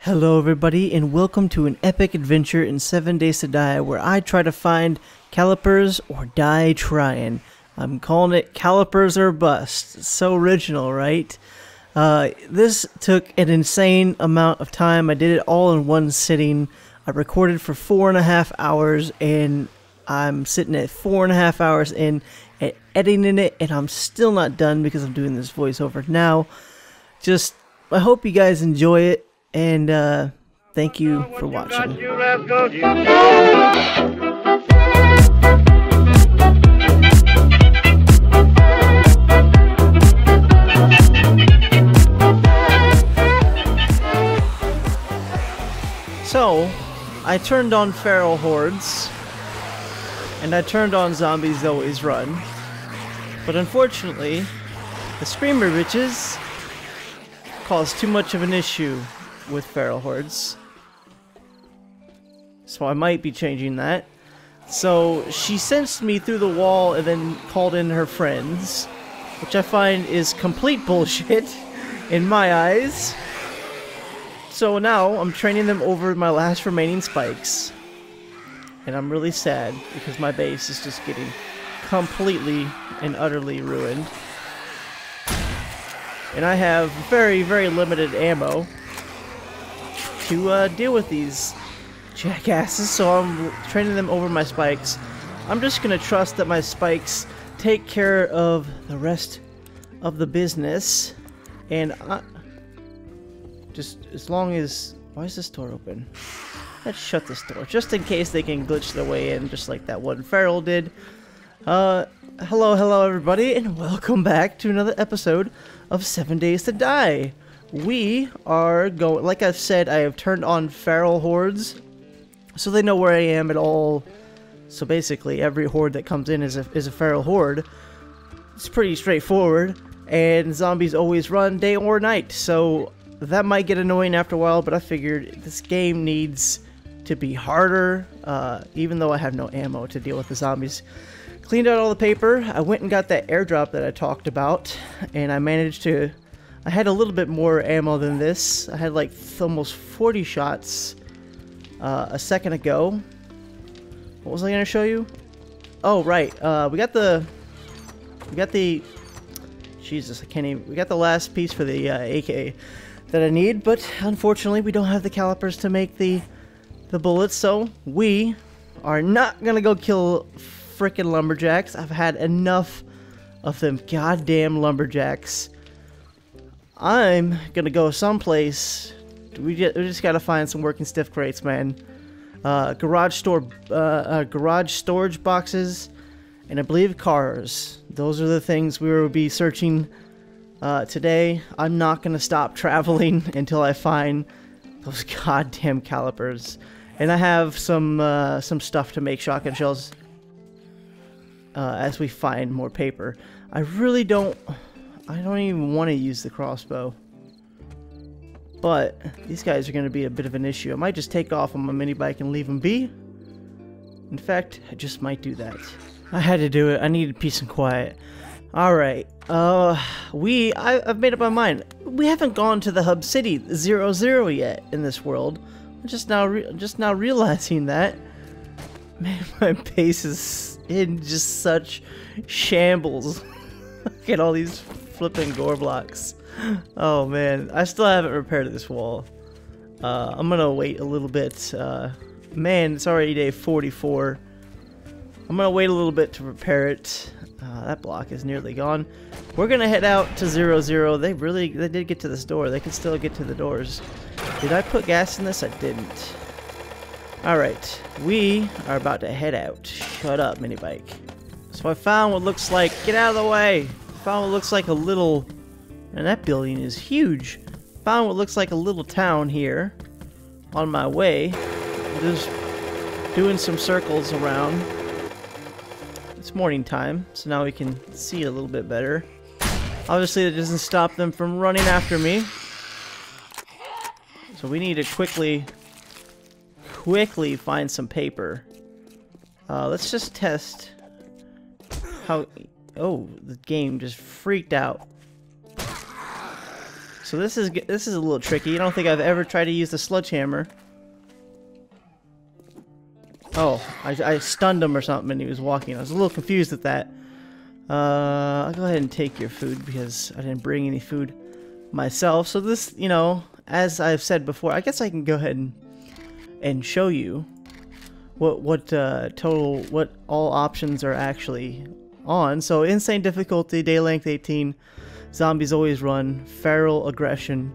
Hello everybody and welcome to an epic adventure in 7 Days to Die where I try to find calipers or die trying. I'm calling it Calipers or Bust. It's so original, right? This took an insane amount of time. I did it all in one sitting. I recorded for 4.5 hours and I'm sitting at 4.5 hours in at editing it and I'm still not done because I'm doing this voiceover now. I hope you guys enjoy it. And thank you for watching. So, I turned on feral hordes, and I turned on zombies always run. But unfortunately, the screamer bitches caused too much of an issue with feral hordes, so I might be changing that. So she sensed me through the wall and then called in her friends, which I find is complete bullshit in my eyes. So now I'm training them over my last remaining spikes, and I'm really sad because my base is just getting completely and utterly ruined, and I have very, very limited ammo to deal with these jackasses, so I'm training them over my spikes. I'm just gonna trust that my spikes take care of the rest of the business, and just as long as... Why is this door open? Let's shut this door, just in case they can glitch their way in, just like that one feral did. Hello everybody, and welcome back to another episode of 7 Days to Die. We are going, like I've said, I have turned on feral hordes, so they know where I am at all. So basically, every horde that comes in is a feral horde. It's pretty straightforward, and zombies always run day or night, so that might get annoying after a while, but I figured this game needs to be harder, even though I have no ammo to deal with the zombies. Cleaned out all the paper. I went and got that airdrop that I talked about, and I managed to... I had a little bit more ammo than this. I had like almost 40 shots a second ago. What was I going to show you? Oh, right. We got the... Jesus, I can't even... We got the last piece for the AK that I need, but unfortunately we don't have the calipers to make the bullets, so we are not going to go kill frickin' lumberjacks. I've had enough of them goddamn lumberjacks. I'm gonna go someplace. We just gotta find some working stiff crates, man. Garage storage boxes, and I believe cars. Those are the things we will be searching today. I'm not gonna stop traveling until I find those goddamn calipers. And I have some stuff to make shotgun shells as we find more paper. I don't even want to use the crossbow. But these guys are going to be a bit of an issue. I might just take off on my mini bike and leave them be. In fact, I just might do that. I had to do it. I needed peace and quiet. Alright. I've made up my mind. We haven't gone to the hub city 00 yet in this world. I'm just now realizing that. Man, my base is in just such shambles. Look at all these flipping gore blocks. Oh man, I still haven't repaired this wall. I'm gonna wait a little bit. Man, it's already day 44. I'm gonna wait a little bit to repair it. That block is nearly gone. We're gonna head out to 00. They did get to this door. They can still get to the doors. Did I put gas in this? I didn't. Alright, we are about to head out. Shut up, mini bike. So I found what looks like... Get out of the way! Found what looks like a little... And that building is huge. Found what looks like a little town here. On my way. Just doing some circles around. It's morning time, so now we can see a little bit better. Obviously, that doesn't stop them from running after me. So we need to quickly find some paper. Let's just test how... Oh, the game just freaked out. So this is a little tricky. I don't think I've ever tried to use the sledgehammer. Oh, I stunned him or something and he was walking. I was a little confused at that. I'll go ahead and take your food because I didn't bring any food myself. So this, you know, as I've said before, I guess I can go ahead and show you what all options are actually on. So insane difficulty, day length 18, zombies always run, feral aggression,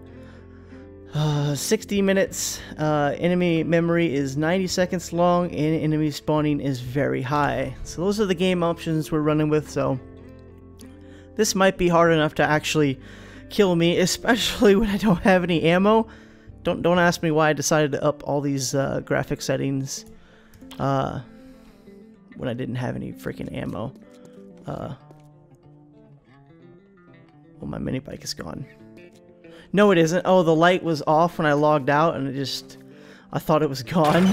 60 minutes, enemy memory is 90 seconds long, and enemy spawning is very high. So those are the game options we're running with. So this might be hard enough to actually kill me, especially when I don't have any ammo. Don't ask me why I decided to up all these graphic settings when I didn't have any freaking ammo. Well, my mini bike is gone. No, it isn't. Oh, the light was off when I logged out, and I thought it was gone.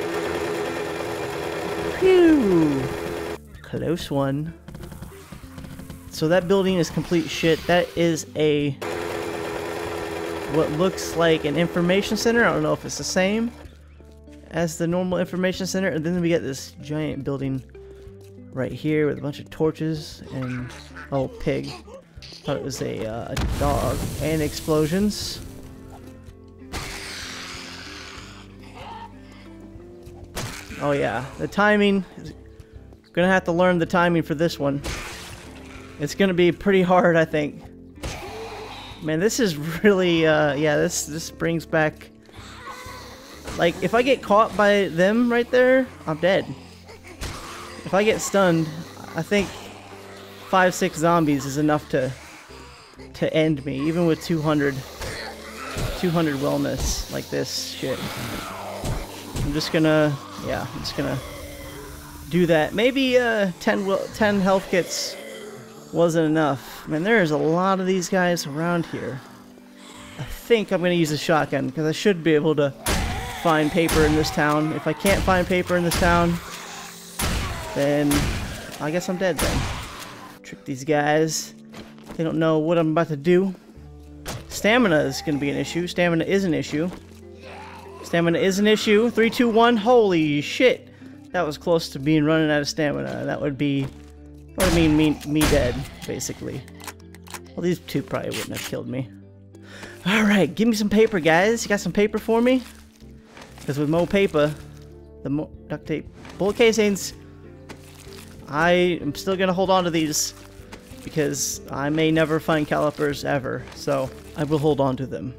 Phew. Close one. So that building is complete shit. That is what looks like an information center. I don't know if it's the same as the normal information center. And then we get this giant building right here with a bunch of torches and, oh, pig. Thought it was a dog. And explosions. Oh yeah, the timing. Gonna have to learn the timing for this one. It's gonna be pretty hard, I think. Man, this is really, yeah, this brings back... Like, if I get caught by them right there, I'm dead. If I get stunned, I think 5-6 zombies is enough to end me, even with 200 wellness, like this shit. I'm just gonna do that. Maybe 10 health kits wasn't enough. Man, there's a lot of these guys around here. I think I'm gonna use a shotgun because I should be able to find paper in this town. If I can't find paper in this town, then I guess I'm dead then. Trick these guys. They don't know what I'm about to do. Stamina is going to be an issue. Stamina is an issue. Stamina is an issue. 3, 2, 1. Holy shit. That was close to being running out of stamina. That would mean me dead, basically. Well, these two probably wouldn't have killed me. Alright, give me some paper, guys. You got some paper for me? Because with more paper, the more duct tape, bullet casings, I am still going to hold on to these. Because I may never find calipers ever, so I will hold on to them.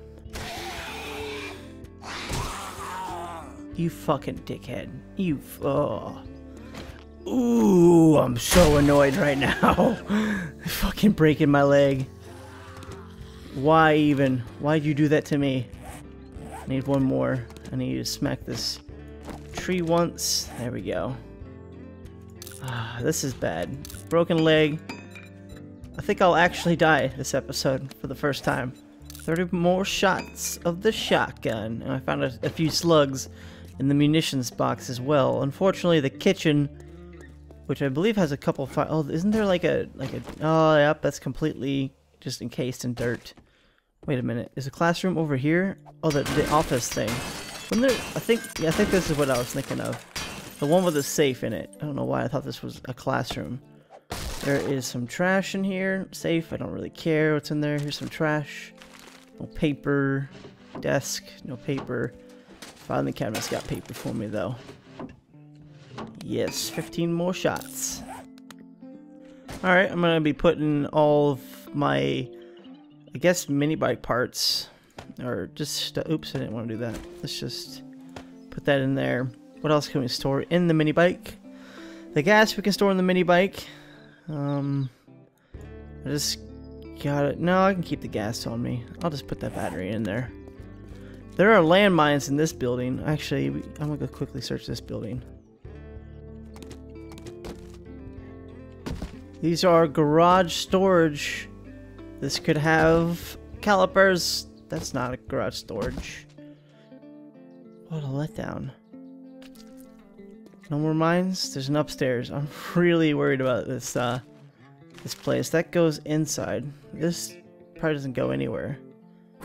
You fucking dickhead. You, oh. Ooh, I'm so annoyed right now. Fucking breaking my leg. Why even? Why'd you do that to me? I need one more. I need to smack this tree once. There we go. Ah, this is bad. Broken leg. I think I'll actually die this episode for the first time. 30 more shots of the shotgun. And I found a few slugs in the munitions box as well. Unfortunately, the kitchen, which I believe has a couple fire... Oh, isn't there like a... Oh, yep, that's completely just encased in dirt. Wait a minute. Is the classroom over here? Oh, the office thing. Wasn't there... I think this is what I was thinking of. The one with the safe in it. I don't know why I thought this was a classroom. There is some trash in here. Safe, I don't really care what's in there. Here's some trash. No paper. Desk, no paper. Filing cabinet's got paper for me though. Yes, 15 more shots. Alright, I'm gonna be putting all of my, I guess, mini bike parts. Or just, oops, I didn't want to do that. Let's just put that in there. What else can we store in the mini bike? The gas we can store in the mini bike. I just got it. No, I can keep the gas on me. I'll just put that battery in there. There are landmines in this building. Actually, I'm gonna go quickly search this building. These are garage storage. This could have calipers. That's not a garage storage. What a letdown. No more mines? There's an upstairs. I'm really worried about this this place. That goes inside. This probably doesn't go anywhere.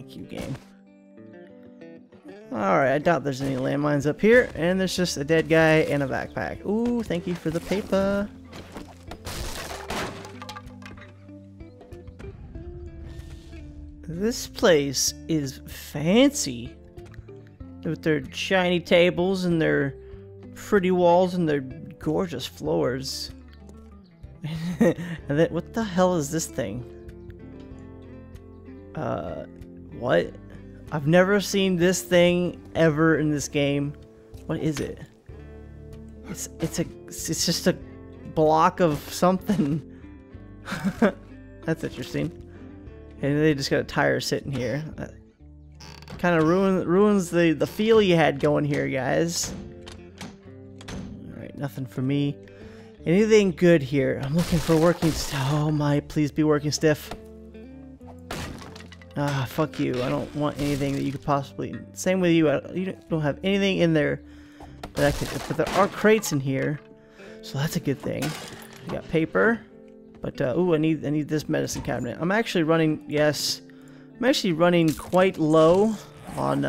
Fuck you, game. Alright, I doubt there's any landmines up here. And there's just a dead guy and a backpack. Ooh, thank you for the paper. This place is fancy. With their shiny tables and their pretty walls and their gorgeous floors. And then, what the hell is this thing? What? I've never seen this thing ever in this game. What is it? It's just a block of something. That's interesting. And they just got a tire sitting here. Kind of ruins the feel you had going here, guys. Alright, nothing for me. Anything good here? I'm looking for working oh my, please be working stiff. Ah, fuck you. I don't want anything that you could possibly... Same with you. You don't have anything in there that I could... But there are crates in here. So that's a good thing. We got paper. But, ooh, I need this medicine cabinet. I'm actually running... Yes. I'm actually running quite low on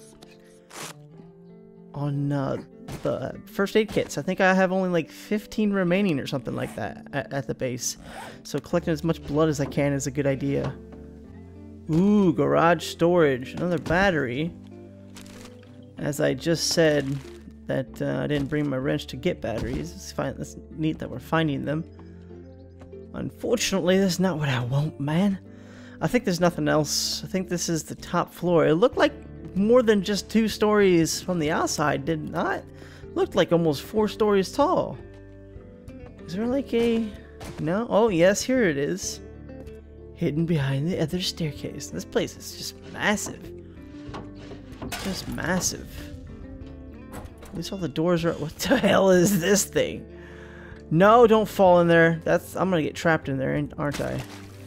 the first aid kits. I think I have only like 15 remaining or something like that at the base. So collecting as much blood as I can is a good idea. Ooh, garage storage. Another battery. As I just said that I didn't bring my wrench to get batteries. It's fine. That's neat that we're finding them. Unfortunately, that's not what I want, man. I think there's nothing else. I think this is the top floor. It looked like more than just 2 stories from the outside, did it not? It looked like almost 4 stories tall. Is there like a... No? Oh, yes, here it is. Hidden behind the other staircase. This place is just massive. Just massive. At least all the doors are... What the hell is this thing? No, don't fall in there. I'm gonna get trapped in there, aren't I?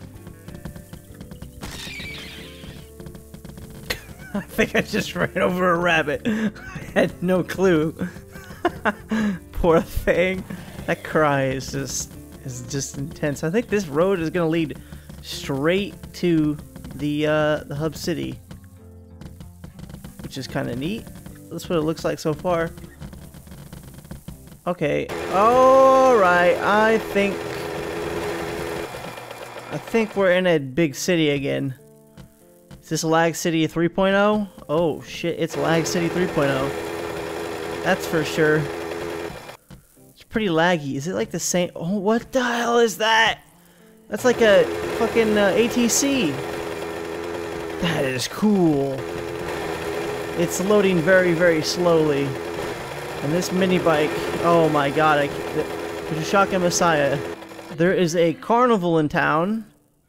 I think I just ran over a rabbit. I had no clue. Poor thing. That cry is just intense. I think this road is gonna lead straight to the hub city, which is kind of neat. That's what it looks like so far. Okay. All right. I think we're in a big city again. Is this Lag City 3.0? Oh shit, it's Lag City 3.0. That's for sure. It's pretty laggy. Is it like the same? Oh, what the hell is that? That's like a fucking ATC. That is cool. It's loading very, very slowly. And this mini bike, oh my god, there's a Shotgun Messiah. There is a carnival in town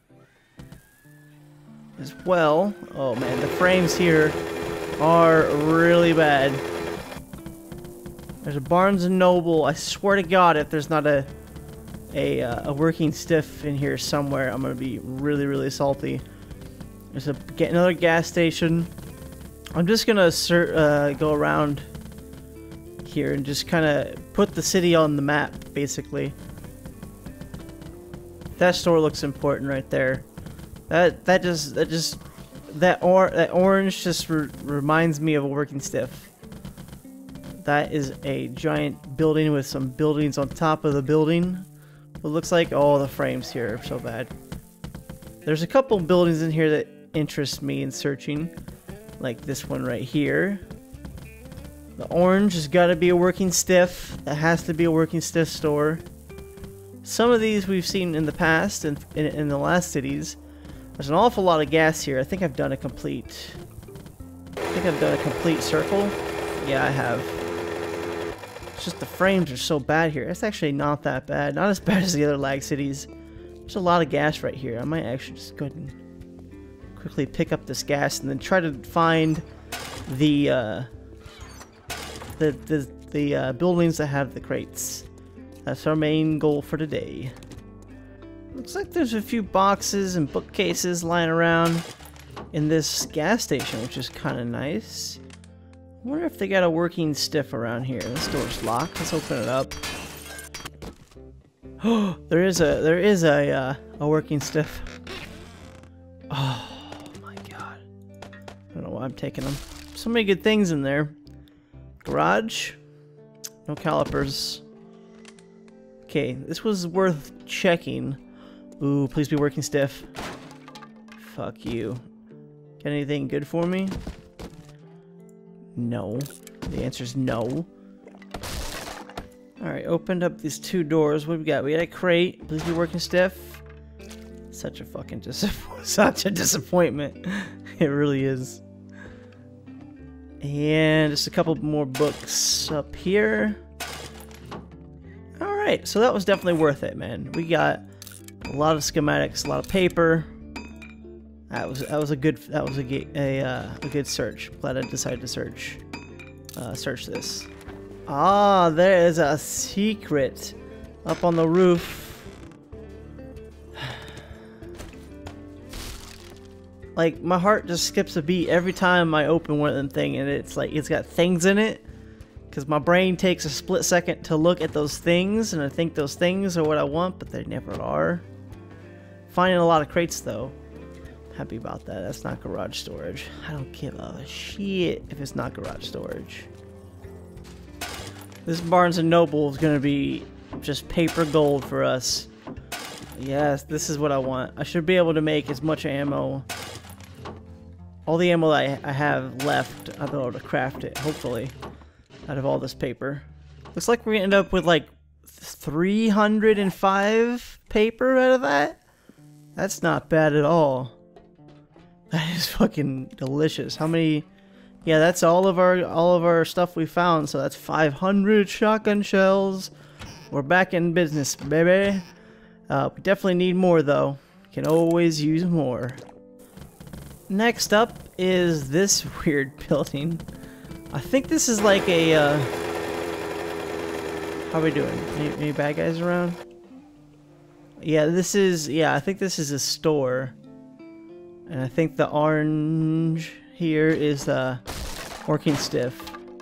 as well. Oh man, the frames here are really bad. There's a Barnes & Noble. I swear to god, if there's not a working stiff in here somewhere, I'm gonna be really, really salty. There's another gas station. I'm just gonna go around here and just kind of put the city on the map, basically. That store looks important right there. That orange just reminds me of a working stiff. That is a giant building with some buildings on top of the building. It looks like all the frames here are so bad. There's a couple buildings in here that interest me in searching, like this one right here. The orange has got to be a working stiff. That has to be a working stiff store. Some of these we've seen in the past and in the last cities. There's an awful lot of gas here. I think I've done a complete circle. Yeah, I have. It's just the frames are so bad here. It's actually not that bad. Not as bad as the other lag cities. There's a lot of gas right here. I might actually just go ahead and quickly pick up this gas and then try to find the buildings that have the crates. That's our main goal for today. Looks like there's a few boxes and bookcases lying around in this gas station, which is kind of nice. I wonder if they got a working stiff around here. This door's locked. Let's open it up. Oh, there is a working stiff. Oh my god. I'm taking them. So many good things in there. Garage. No calipers. Okay, this was worth checking. Ooh, please be working stiff. Fuck you. Got anything good for me? No. The answer is no. Alright, opened up these 2 doors. What we got? We got a crate. Please be working stiff. Such a fucking such a disappointment. It really is. And just a couple more books up here. Alright, so that was definitely worth it, man. We got a lot of schematics, a lot of paper. That was a good search. Glad I decided to search this. Ah, there is a secret up on the roof. Like, my heart just skips a beat every time I open one of them things, and it's like it's got things in it. Because my brain takes a split second to look at those things, and I think those things are what I want, but they never are. Finding a lot of crates though. Happy about that. That's not garage storage. I don't give a shit if it's not garage storage. This Barnes & Noble is going to be just paper gold for us. Yes, this is what I want. I should be able to make as much ammo. All the ammo that I have left, I'll be able to craft it, hopefully, out of all this paper. Looks like we're going to end up with like 305 paper out of that. That's not bad at all. That is fucking delicious. How many... Yeah, that's all of our stuff we found. So that's 500 shotgun shells. We're back in business, baby. We definitely need more though. Can always use more. Next up is this weird building. I think this is like a. How are we doing? Any bad guys around? Yeah, this is. Yeah, I think this is a store. And I think the orange here is working stiff.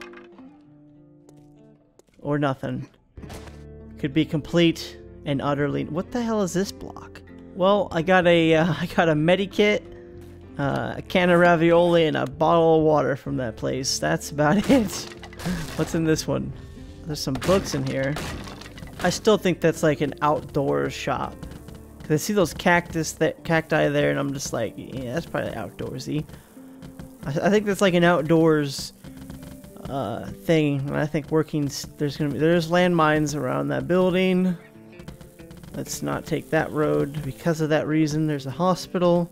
Or nothing. Could be complete and utterly... What the hell is this block? Well, I got a medikit, a can of ravioli, and a bottle of water from that place. That's about it. What's in this one? There's some books in here. I still think that's like an outdoors shop. Cause I see those cacti there, and I'm just like, yeah, that's probably outdoorsy. I think that's like an outdoors thing. And I think there's landmines around that building. Let's not take that road because of that reason. There's a hospital.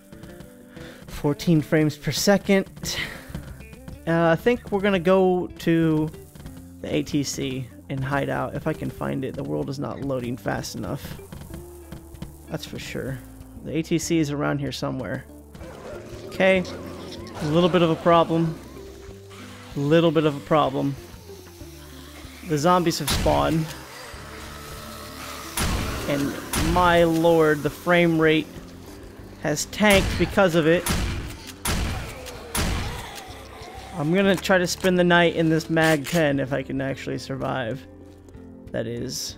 14 frames per second. I think we're gonna go to the ATC and hide out if I can find it. The world is not loading fast enough. That's for sure. The ATC is around here somewhere. Okay. A little bit of a problem. A little bit of a problem. The zombies have spawned. And my lord, the frame rate has tanked because of it. I'm gonna try to spend the night in this Mag 10 if I can actually survive. That is.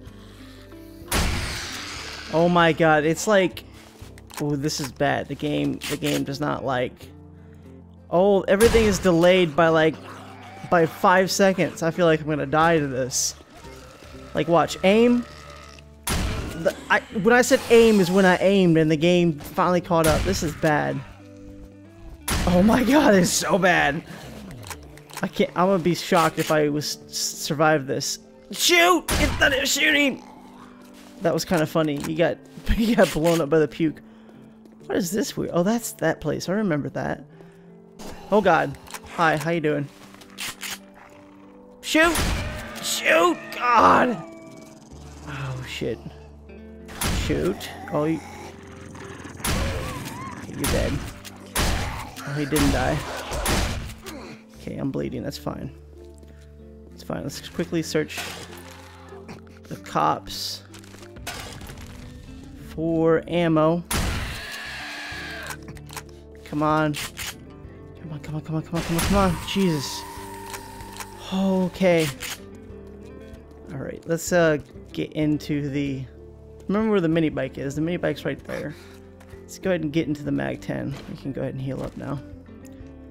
Oh my god, it's like... Oh, this is bad. The game does not like... Oh, everything is delayed by 5 seconds. I feel like I'm gonna die to this. Like, watch. Aim. When I said aim is when I aimed and the game finally caught up. This is bad. Oh my god, it's so bad. I'm gonna be shocked if I survive this. Shoot! Get the shooting! That was kind of funny. You got blown up by the puke. What is this weird? Oh, that's that place. I remember that. Oh god. Hi, how you doing? Shoot! Shoot! God! Oh shit. Shoot. Oh, okay, you're dead. Oh, he didn't die. Okay, I'm bleeding. That's fine. It's fine. Let's quickly search the cops for ammo. Come on. Come on, come on, come on, come on, come on, come on. Jesus. Okay. Alright, let's get into the... Remember where the mini bike is. The mini bike's right there. Let's go ahead and get into the Mag 10. We can go ahead and heal up now.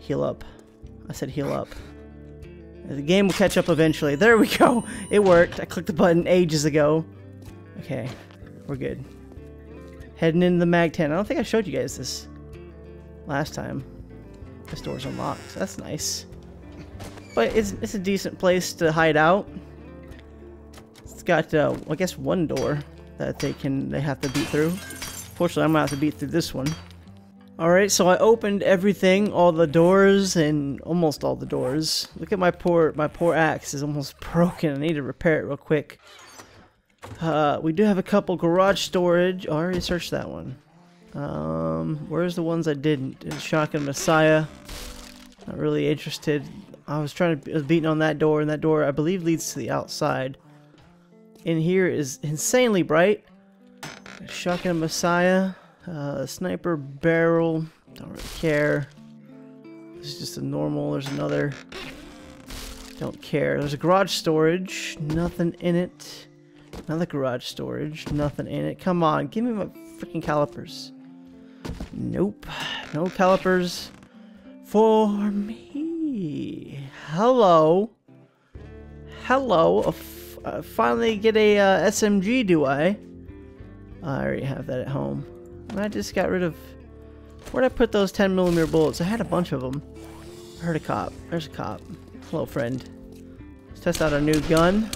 Heal up. I said heal up. The game will catch up eventually. There we go. It worked. I clicked the button ages ago. Okay, we're good. Heading into the mag tent. I don't think I showed you guys this last time. This door's unlocked. That's nice. But it's a decent place to hide out. It's got I guess one door that they have to beat through. Fortunately, I'm gonna have to beat through this one. Alright, so I opened everything, all the doors, and almost all the doors. Look at my poor axe is almost broken. I need to repair it real quick. We do have a couple garage storage. Oh, I already searched that one. Where's the ones I didn't? Shotgun Messiah. Not really interested. I was beating on that door, and that door I believe leads to the outside. In here is insanely bright. Shotgun Messiah. Sniper barrel, don't really care. This is just a normal. There's another. Don't care. There's a garage storage, nothing in it. Another garage storage, nothing in it. Come on, give me my freaking calipers. Nope, no calipers for me. Hello, hello. Finally get a SMG, do I? I already have that at home. I just got rid of... Where'd I put those 10mm bullets? I had a bunch of them. I heard a cop. There's a cop. Hello, friend. Let's test out our new gun.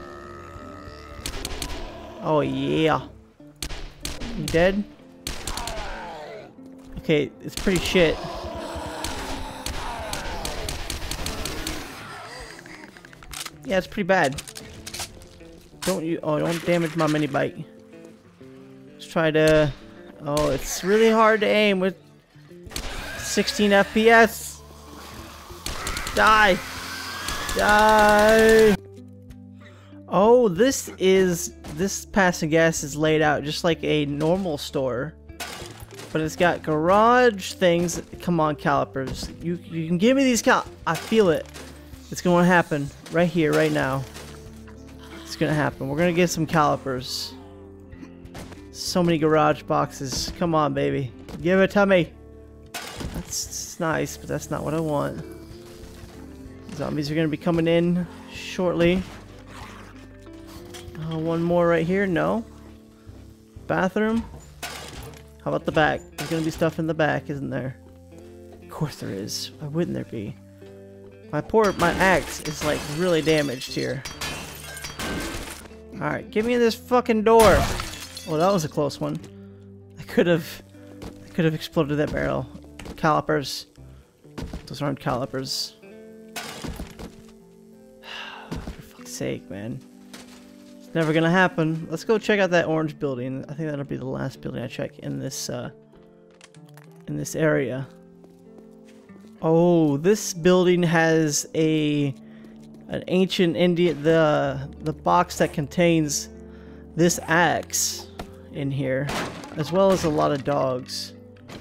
Oh, yeah. You dead? Okay, it's pretty shit. Yeah, it's pretty bad. Don't damage my mini bike. Let's try to... Oh, it's really hard to aim with 16 FPS. Die! Die! Oh, this passing gas is laid out just like a normal store. But it's got garage things. Come on, calipers. You can give me these I feel it. It's going to happen right here, right now. It's going to happen. We're going to get some calipers. So many garage boxes. Come on, baby. Give it to me. That's nice, but that's not what I want. Zombies are going to be coming in shortly. One more right here. No. Bathroom. How about the back? There's going to be stuff in the back, isn't there? Of course there is. Why wouldn't there be? My axe is like really damaged here. Alright, give me this fucking door. Oh, that was a close one. I could have exploded that barrel. Calipers. Those aren't calipers. For fuck's sake, man. It's never gonna happen. Let's go check out that orange building. I think that'll be the last building I check in this area. Oh, this building has an ancient Indian the box that contains this axe in here, as well as a lot of dogs.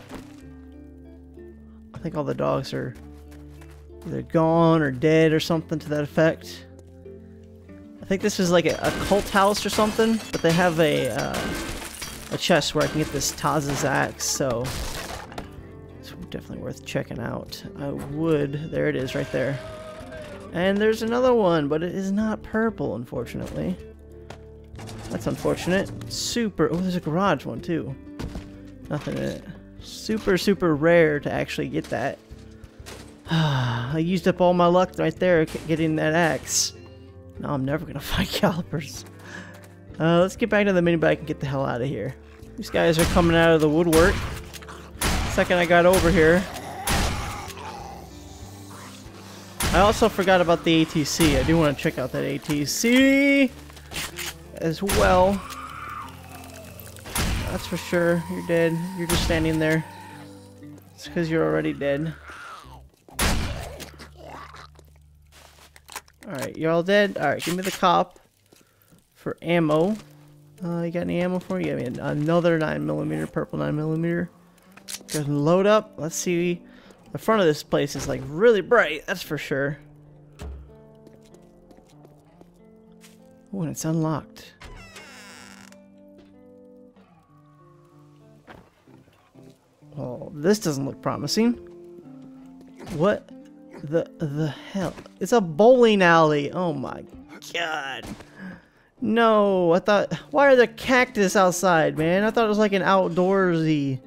I think all the dogs are either gone or dead or something to that effect. I think this is like a cult house or something, but they have a chest where I can get this Taz's axe, so it's definitely worth checking out. I would. There it is right there. And there's another one, but it is not purple, unfortunately. That's unfortunate. Super. Oh, there's a garage one too. Nothing in it. Super rare to actually get that. I used up all my luck right there getting that axe. No, I'm never gonna find calipers. Let's get back to the mini bike and get the hell out of here. These guys are coming out of the woodwork. The second I got over here. I also forgot about the ATC. I do want to check out that ATC as well. That's for sure. You're dead. You're just standing there. It's because you're already dead. Alright, you're all dead? Alright, give me the cop for ammo. You got any ammo for me? Give me another 9mm, purple 9mm. Go ahead and load up. Let's see. The front of this place is like really bright, that's for sure. Oh, and it's unlocked. Oh, this doesn't look promising. What the hell? It's a bowling alley. Oh my god. No, I thought... Why are there cactus outside, man? I thought it was like an outdoorsy...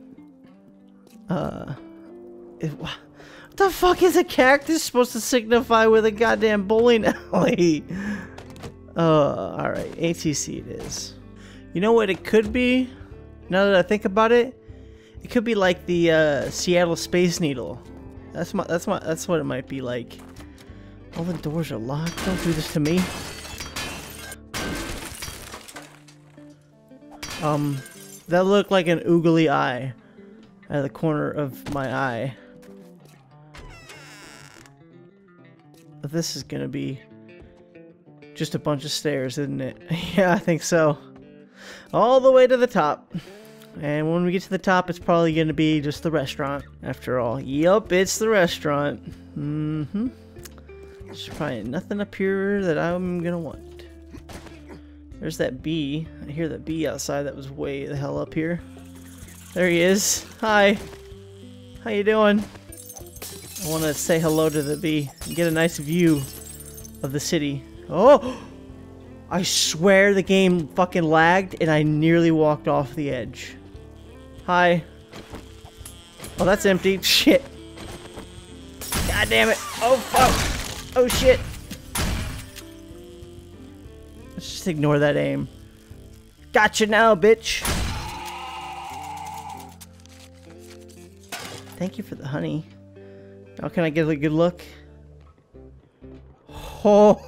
What the fuck is a cactus supposed to signify with a goddamn bowling alley? Alright. ATC it is. You know what it could be? Now that I think about it, it could be like the Seattle Space Needle. That's what it might be like. All the doors are locked. Don't do this to me. That looked like an oogly eye out of the corner of my eye. But this is gonna be just a bunch of stairs, isn't it? Yeah, I think so. All the way to the top. And when we get to the top, it's probably gonna be just the restaurant, after all. Yup, it's the restaurant. Mm-hmm. There's probably nothing up here that I'm gonna want. There's that bee. I hear that bee outside that was way the hell up here. There he is. Hi. How you doing? I want to say hello to the bee and get a nice view of the city. Oh! I swear the game fucking lagged and I nearly walked off the edge. Hi. Oh, that's empty. Shit. God damn it. Oh, fuck. Oh, shit. Let's just ignore that aim. Gotcha now, bitch. Thank you for the honey. Now can I get a good look? Oh,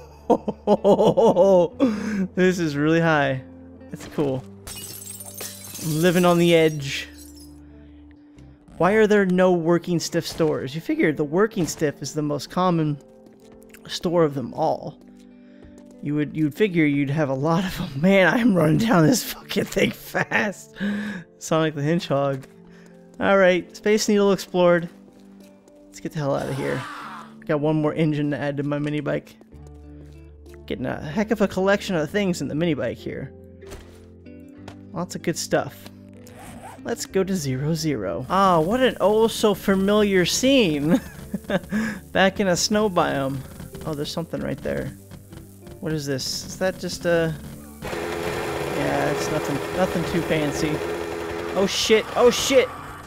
this is really high. That's cool. I'm living on the edge. Why are there no working stiff stores? You figure the working stiff is the most common store of them all. You'd figure you'd have a lot of them. Man, I'm running down this fucking thing fast. Sonic the Hedgehog. Alright, Space Needle explored. Let's get the hell out of here. Got one more engine to add to my mini bike. Getting a heck of a collection of things in the mini bike here. Lots of good stuff. Let's go to 0-0. Ah, what an oh so familiar scene. Back in a snow biome. Oh, there's something right there. What is this? Is that just a... Yeah, it's nothing too fancy. Oh shit, oh shit!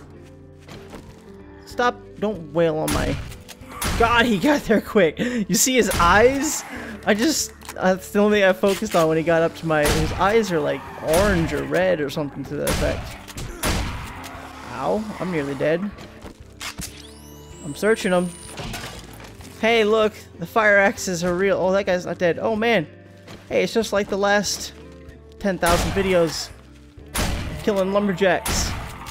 Stop, don't wail on my... God, he got there quick. You see his eyes? That's the only thing I focused on when he got up to my... His eyes are like orange or red or something to that effect. Ow, I'm nearly dead. I'm searching him. Hey, look, the fire axes are real. Oh, that guy's not dead. Oh, man. Hey, it's just like the last 10,000 videos of killing lumberjacks.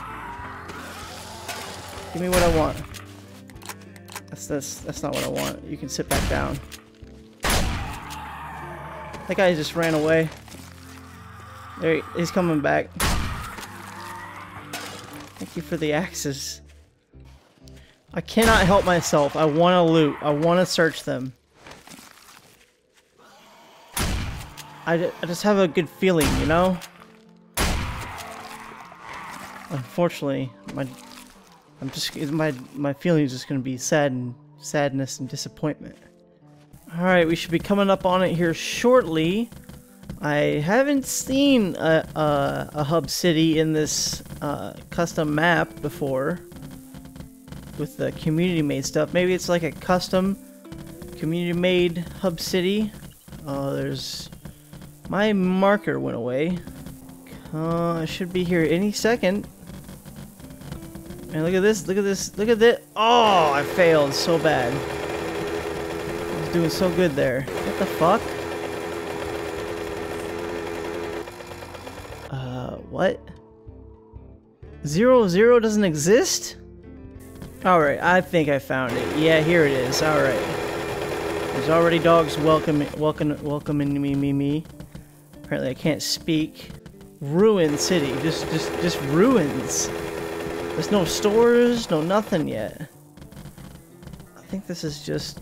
Give me what I want. That's not what I want. You can sit back down. That guy just ran away. There, he's coming back. Thank you for the axes. I cannot help myself. I want to loot. I want to search them. I just have a good feeling, you know? Unfortunately, my feeling is just going to be sadness and disappointment. Alright, we should be coming up on it here shortly. I haven't seen a hub city in this custom map before. With the community-made stuff. Maybe it's like a custom community-made hub city. Oh, there's... My marker went away. I should be here any second. And look at this, look at this, look at this. Oh, I failed so bad. I was doing so good there. What the fuck? What? 0-0 doesn't exist? Alright, I think I found it. Yeah, here it is. Alright. There's already dogs welcoming me. Apparently I can't speak. Ruin city. Just ruins. There's no stores, no nothing yet. I think this is just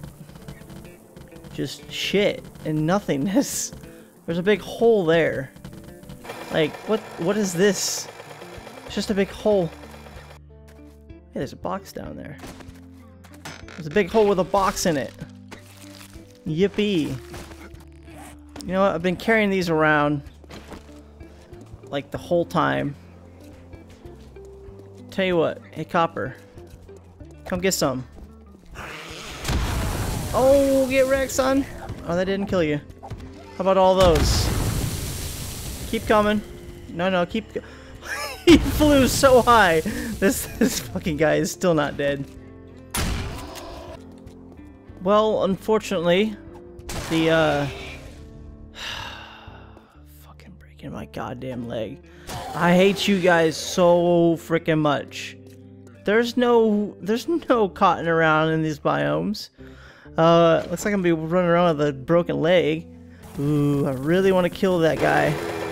shit and nothingness. There's a big hole there. Like, what is this? It's just a big hole. Hey, there's a box down there. There's a big hole with a box in it. Yippee. You know what? I've been carrying these around like the whole time. Tell you what. Hey, Copper. Come get some. Oh, get wrecked, son. Oh, that didn't kill you. How about all those? Keep coming. No, keep... He flew so high. This fucking guy is still not dead. Well, unfortunately, the, fucking breaking my goddamn leg. I hate you guys so freaking much. There's no cotton around in these biomes. Looks like I'm gonna be running around with a broken leg. Ooh, I really want to kill that guy.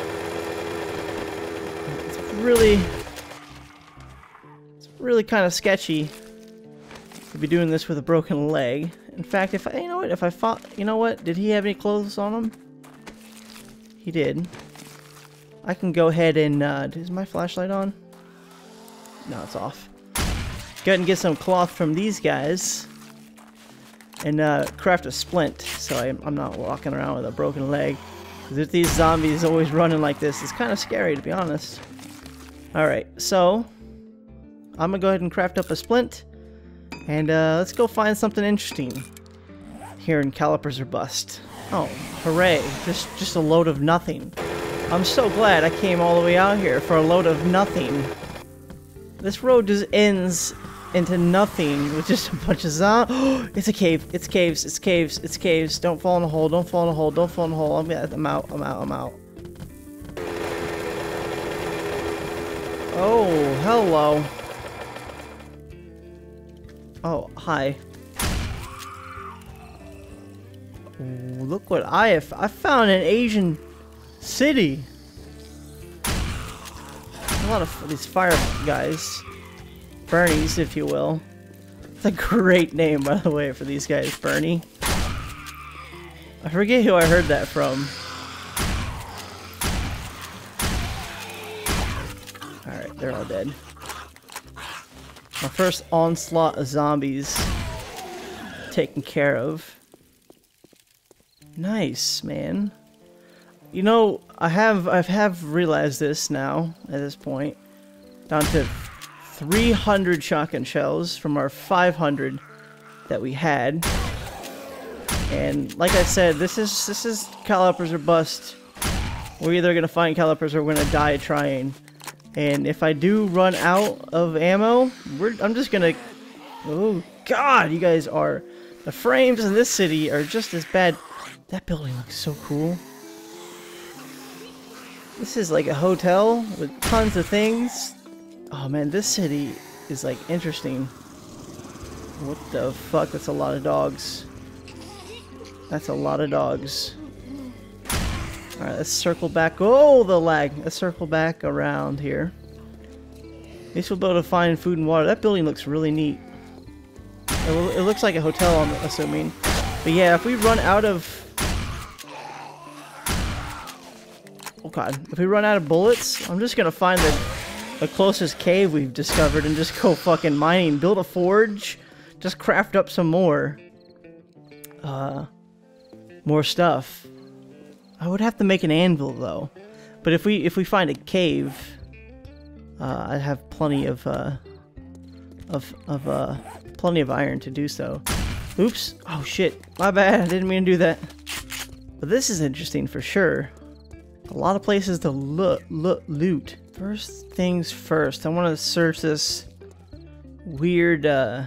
It's really kind of sketchy to be doing this with a broken leg. In fact, if I fought, you know what? Did he have any clothes on him? He did. I can go ahead and, is my flashlight on? No, it's off. Go ahead and get some cloth from these guys. And, craft a splint, so I'm not walking around with a broken leg. Because if these zombies always running like this, it's kind of scary, to be honest. Alright, so I'm gonna go ahead and craft up a splint. And, let's go find something interesting here in Calipers or Bust. Oh, hooray. Just a load of nothing. I'm so glad I came all the way out here for a load of nothing. This road just ends into nothing with just a bunch of zombies. It's a cave. It's caves. It's caves. It's caves. Don't fall in the hole. Don't fall in the hole. Don't fall in the hole. I'm out. I'm out. I'm out. Oh, hello. Oh, hi. Ooh, look what I found an Asian city. A lot of these fire guys. Bernies, if you will. It's a great name, by the way, for these guys. Bernie. I forget who I heard that from. Alright, they're all dead. My first onslaught of zombies taken care of. Nice, man. You know, I have realized this now, at this point. Down to 300 shotgun shells from our 500 that we had. And like I said, this is Calipers or Bust. We're either gonna find Calipers or we're gonna die trying. And if I do run out of ammo, I'm just gonna... Oh god, you guys are... The frames in this city are just as bad. That building looks so cool. This is like a hotel with tons of things. Oh man, this city is like interesting. What the fuck? That's a lot of dogs. That's a lot of dogs. Alright, let's circle back. Oh, the lag. Let's circle back around here. At least we'll be able to find food and water. That building looks really neat. It looks like a hotel, I'm assuming. But yeah, if we run out of... Oh god. If we run out of bullets, I'm just gonna find the closest cave we've discovered and just go fucking mining. Build a forge. Just craft up some more. More stuff. I would have to make an anvil though. But if we find a cave, I have plenty of plenty of iron to do so. Oops. Oh shit. My bad. I didn't mean to do that. But this is interesting for sure. A lot of places to loot. First things first. I want to search this weird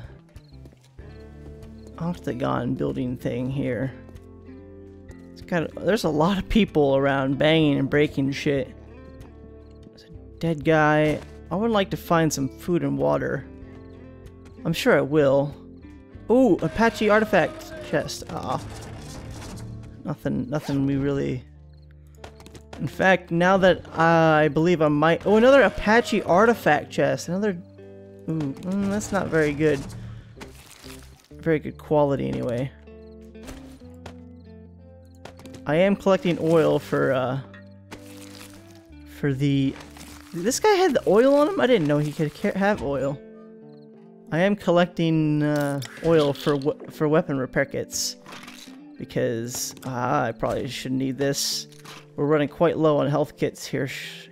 octagon building thing here. There's a lot of people around banging and breaking shit. There's a dead guy. I would like to find some food and water. I'm sure I will. Ooh, Apache artifact chest. Ah, nothing we really... In fact, now that I believe I might... Oh, another Apache artifact chest. Another... Ooh, that's not very good. Very good quality anyway. I am collecting oil for the... This guy had the oil on him? I didn't know he could have oil. I am collecting oil for weapon repair kits because I probably should need this. We're running quite low on health kits here.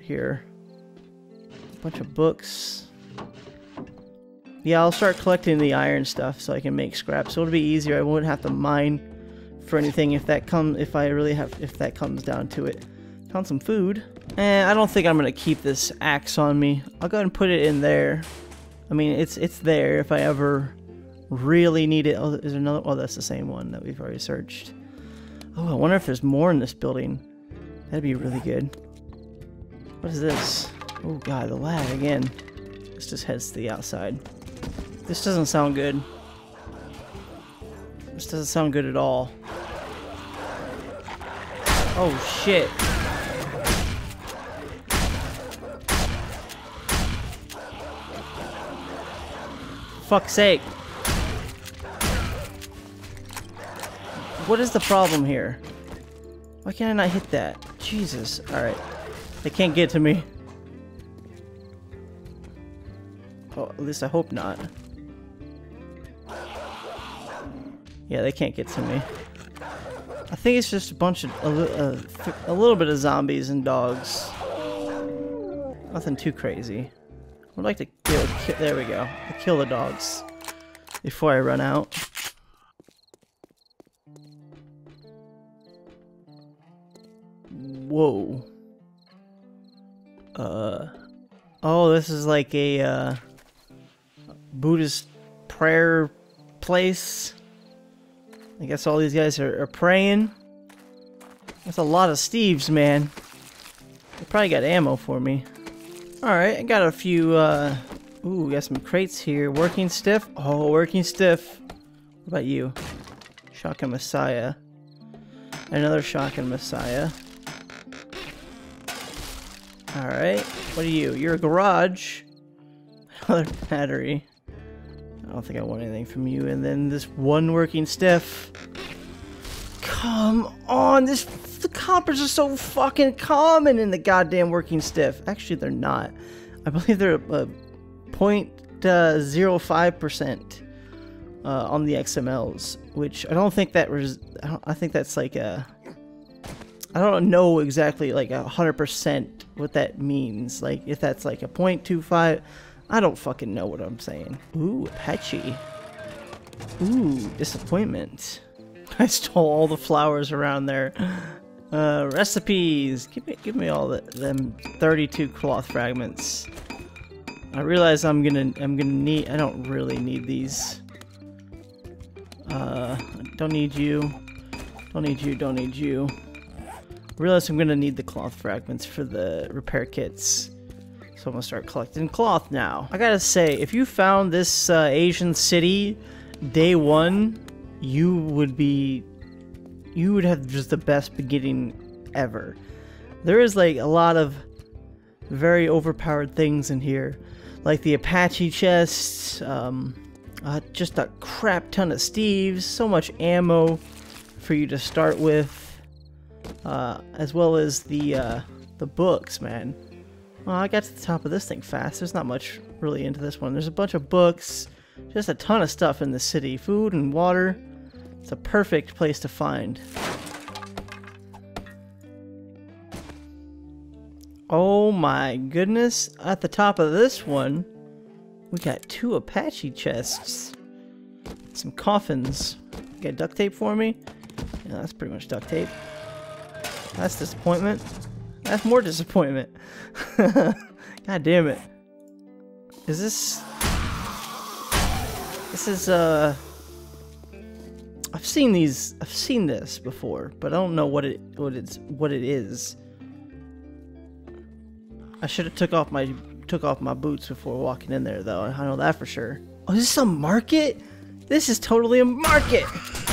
A bunch of books. Yeah, I'll start collecting the iron stuff so I can make scrap. So it'll be easier. I won't have to mine for anything if that comes down to it. Found some food. I don't think I'm gonna keep this axe on me. I'll go ahead and put it in there. I mean, it's there if I ever really need it. Oh, is there another? Oh, that's the same one that we've already searched. Oh, I wonder if there's more in this building. That'd be really good. What is this? Oh god, the lag again. This just heads to the outside. This doesn't sound good. This doesn't sound good at all. Oh shit. Fuck's sake. What is the problem here? Why can't I not hit that? Jesus. Alright. They can't get to me. Oh, at least I hope not. Yeah, they can't get to me. I think it's just a bunch of a little bit of zombies and dogs. Nothing too crazy. I'd like to kill. There we go. Kill the dogs before I run out. Whoa. Oh, this is like a Buddhist prayer place. I guess all these guys are praying. That's a lot of Steves, man. They probably got ammo for me. Alright, I got a few, ooh, we got some crates here. Working stiff? Oh, working stiff. What about you? Shotgun Messiah. Another Shotgun Messiah. Alright, what are you? You're a garage. Another battery. I don't think I want anything from you. And then this one working stiff. Come on, the coppers are so fucking common in the goddamn working stiff. Actually, they're not. I believe they're 0.05% on the XMLs, which I don't think that was. I think that's like a. I don't know exactly like 100% what that means. Like if that's like a 0.25. I don't fucking know what I'm saying. Ooh, Apache. Ooh, disappointment. I stole all the flowers around there. Recipes. Give me all them 32 cloth fragments. I realize I'm gonna need. I don't really need these. Don't need you. Don't need you. Don't need you. I realize I'm gonna need the cloth fragments for the repair kits. So I'm gonna start collecting cloth now. I gotta say, if you found this Asian city day one, you would have just the best beginning ever. There is like a lot of very overpowered things in here, like the Apache chests, just a crap ton of Steves, so much ammo for you to start with, as well as the books, man. Well, I got to the top of this thing fast. There's not much really into this one. There's a bunch of books, just a ton of stuff in the city. Food and water. It's a perfect place to find. Oh my goodness. At the top of this one, we got 2 Apache chests. Some coffins. You got duct tape for me? Yeah, that's pretty much duct tape. That's disappointment. That's more disappointment. God damn it. Is this... This is, I've seen this before, but I don't know what it is. I should have took off my boots before walking in there, though. I know that for sure. Oh, is this a market? This is totally a market!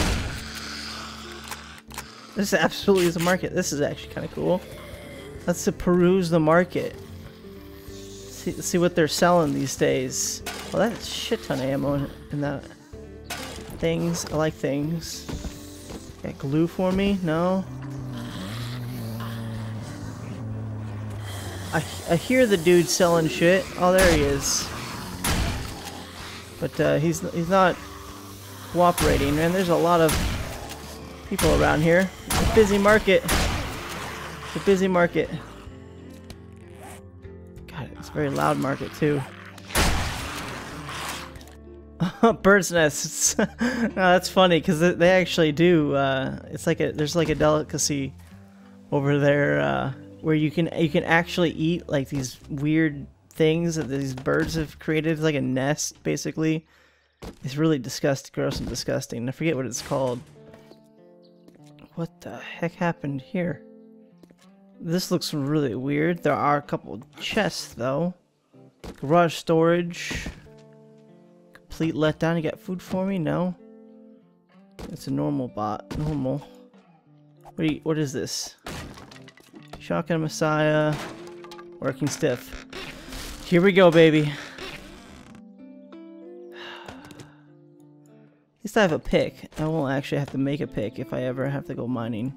This absolutely is a market. This is actually kind of cool. Let's peruse the market. See what they're selling these days. Well, that's a shit ton of ammo in that. Things. I like things. Got glue for me? No. I hear the dude selling shit. Oh, there he is. But he's not cooperating, man. There's a lot of people around here. It's a busy market. It's a busy market. God, it's a very loud market too. Bird's nests. No, that's funny because they actually do. It's like there's like a delicacy over there where you can actually eat like these weird things that these birds have created. It's like a nest basically. It's really disgusting, gross and disgusting. I forget what it's called. What the heck happened here? This looks really weird. There are a couple chests though. Garage storage. Complete letdown. You got food for me? No. It's a normal bot. Normal. What is this? Shotgun Messiah. Working stiff. Here we go, baby. At least I have a pick. I won't actually have to make a pick if I ever have to go mining.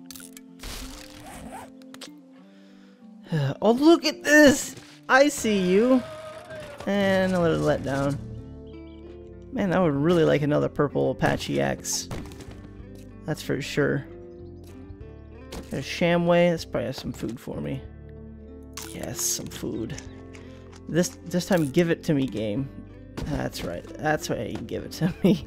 Oh, look at this! I see you! And a little letdown. Man, I would really like another purple Apache axe. That's for sure. Got a Shamway. This probably has some food for me. Yes, some food. This time, give it to me, game. That's right. That's right. You give it to me.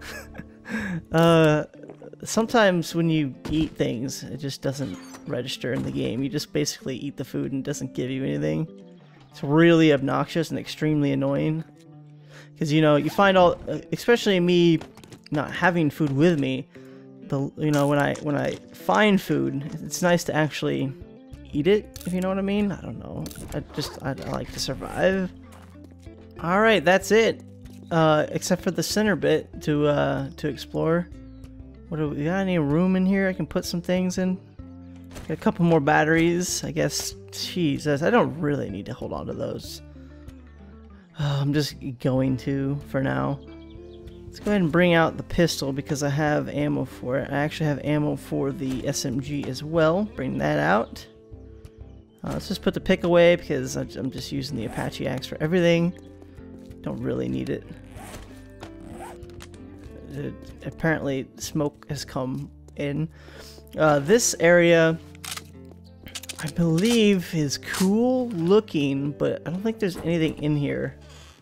Sometimes when you eat things, it just doesn't register in the game. You just basically eat the food and it doesn't give you anything. It's really obnoxious and extremely annoying. Because, you know, you find all, especially me not having food with me, you know, when I find food, it's nice to actually eat it, if you know what I mean. I don't know. I like to survive. Alright, that's it. Except for the center bit to explore. What do we got? Any room in here I can put some things in? Got a couple more batteries, I guess. Jesus, I don't really need to hold on to those. I'm just going to for now. Let's go ahead and bring out the pistol because I have ammo for it. I actually have ammo for the SMG as well. Bring that out. Let's just put the pick away because I'm just using the Apache axe for everything. Don't really need it. Apparently smoke has come in. This area I believe is cool looking, but I don't think there's anything in here.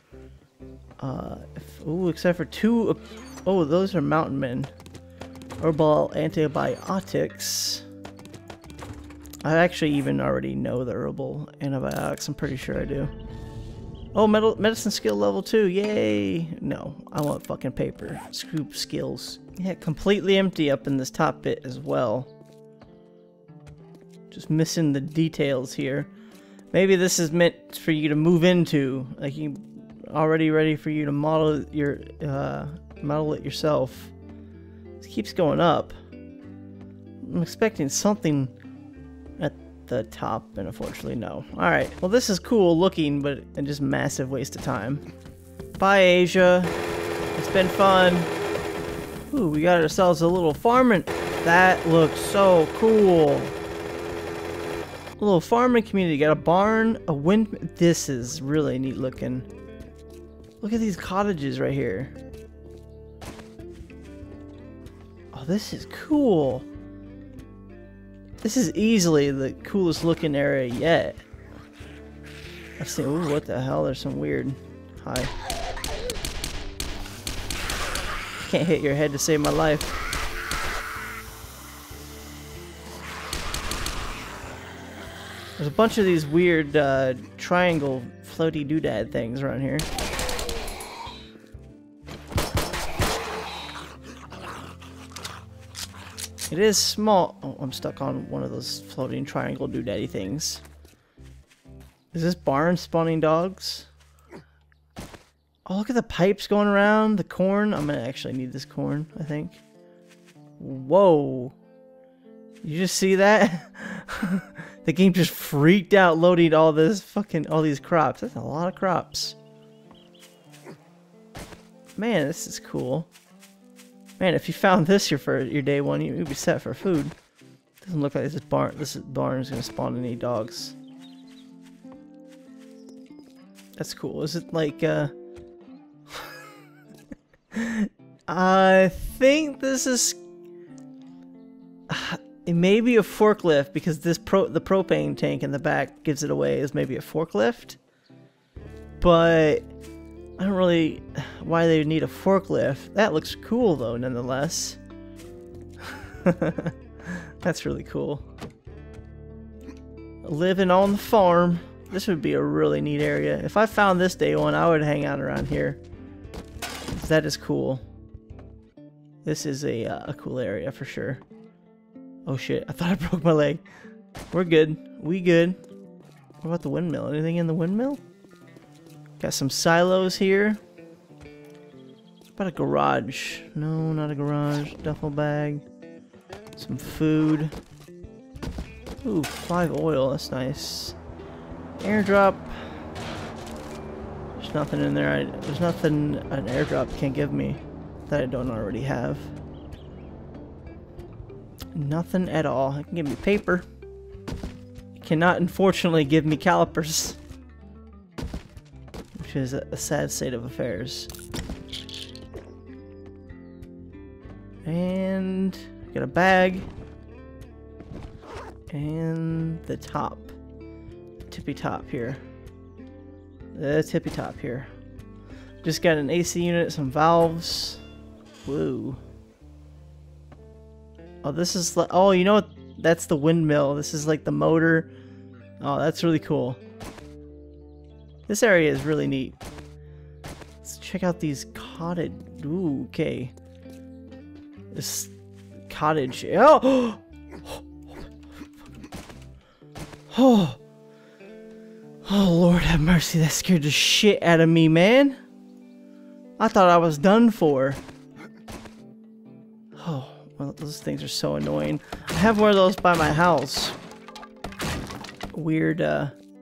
Ooh, except for two. Oh, those are mountain men. Herbal antibiotics. I actually even already know the herbal antibiotics. I'm pretty sure I do. Oh, medicine skill level 2. Yay! No, I want fucking paper. Screw skills. Yeah, completely empty up in this top bit as well. Just missing the details here. Maybe this is meant for you to move into. Like you already ready for you to model it yourself. It keeps going up. I'm expecting something at the top, and unfortunately no. Alright, well this is cool looking, but just massive waste of time. Bye Asia. It's been fun. Ooh, we got ourselves a little farming. That looks so cool. A little farming community. Got a barn, a wind. This is really neat looking. Look at these cottages right here. Oh, this is cool. This is easily the coolest looking area yet. Let's see. Ooh, what the hell? There's some weird. Hi. Can't hit your head to save my life. There's a bunch of these weird triangle floaty doodad things around here. It is small. Oh, I'm stuck on one of those floating triangle doodaddy things. Is this barn spawning dogs? Oh, look at the pipes going around. The corn. I'm gonna actually need this corn, I think. Whoa. You just see that? The game just freaked out loading all these crops. That's a lot of crops. Man, this is cool. Man, if you found this your day one, you'd be set for food. Doesn't look like this barn is gonna spawn any dogs. That's cool. Is it like I think this is... It may be a forklift because the propane tank in the back gives it away as maybe a forklift. But I don't really... Why they would need a forklift. That looks cool though, nonetheless. That's really cool. Living on the farm. This would be a really neat area. If I found this day one, I would hang out around here. That is cool. This is a cool area for sure. Oh shit, I thought I broke my leg. We're good. We good. What about the windmill? Anything in the windmill? Got some silos here. What about a garage? No, not a garage. Duffel bag. Some food. Ooh, 5 oil. That's nice. Airdrop. There's nothing in there. There's nothing an airdrop can't give me that I don't already have. Nothing at all. It can give me paper. It cannot, unfortunately, give me calipers. Which is a sad state of affairs. And got a bag. And the top. Tippy top here. The tippy top here. Just got an AC unit, some valves. Woo. Oh, this is like, oh, you know what? That's the windmill. This is like the motor. Oh, that's really cool. This area is really neat. Let's check out these cottage. Ooh, okay. This cottage. Oh! Oh! Oh, Lord have mercy. That scared the shit out of me, man. I thought I was done for. Oh. Well, those things are so annoying. I have one of those by my house. Weird,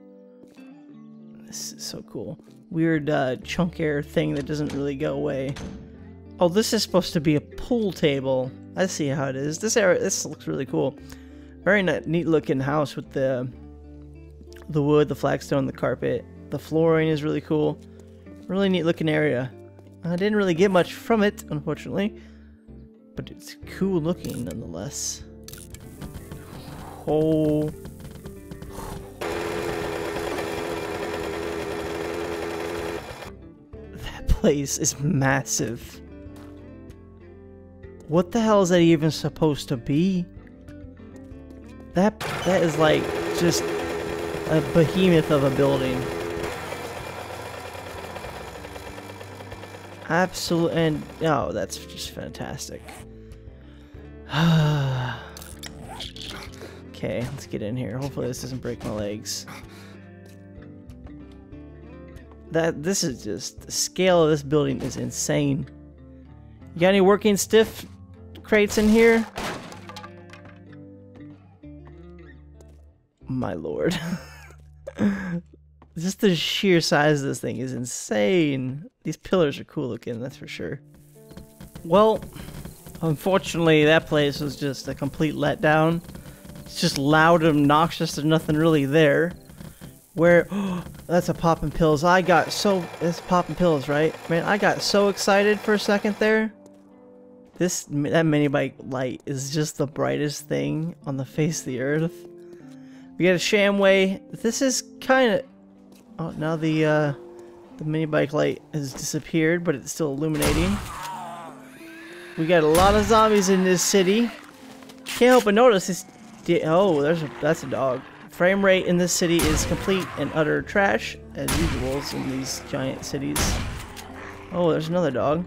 this is so cool. Weird, chunk air thing that doesn't really go away. Oh, this is supposed to be a pool table. I see how it is. This looks really cool. Very neat looking house with the wood, the flagstone, the carpet. The flooring is really cool. Really neat looking area. I didn't really get much from it, unfortunately. But it's cool looking nonetheless. Oh. That place is massive. What the hell is that even supposed to be? That is like just a behemoth of a building. Absolute, and oh, that's just fantastic. Okay, let's get in here. Hopefully this doesn't break my legs. This is just, the scale of this building is insane. You got any working stiff crates in here? My lord. Just the sheer size of this thing is insane. These pillars are cool looking, that's for sure. Well, unfortunately, that place was just a complete letdown. It's just loud and obnoxious. There's nothing really there. Where, oh, that's a poppin' pills. That's poppin' pills, right? Man, I got so excited for a second there. That mini bike light is just the brightest thing on the face of the earth. We got a Shamway. This is kind of... Oh, now the mini bike light has disappeared, but it's still illuminating. We got a lot of zombies in this city. Can't help but notice this. Oh, that's a dog. Frame rate in this city is complete and utter trash, as usual in these giant cities. Oh, there's another dog.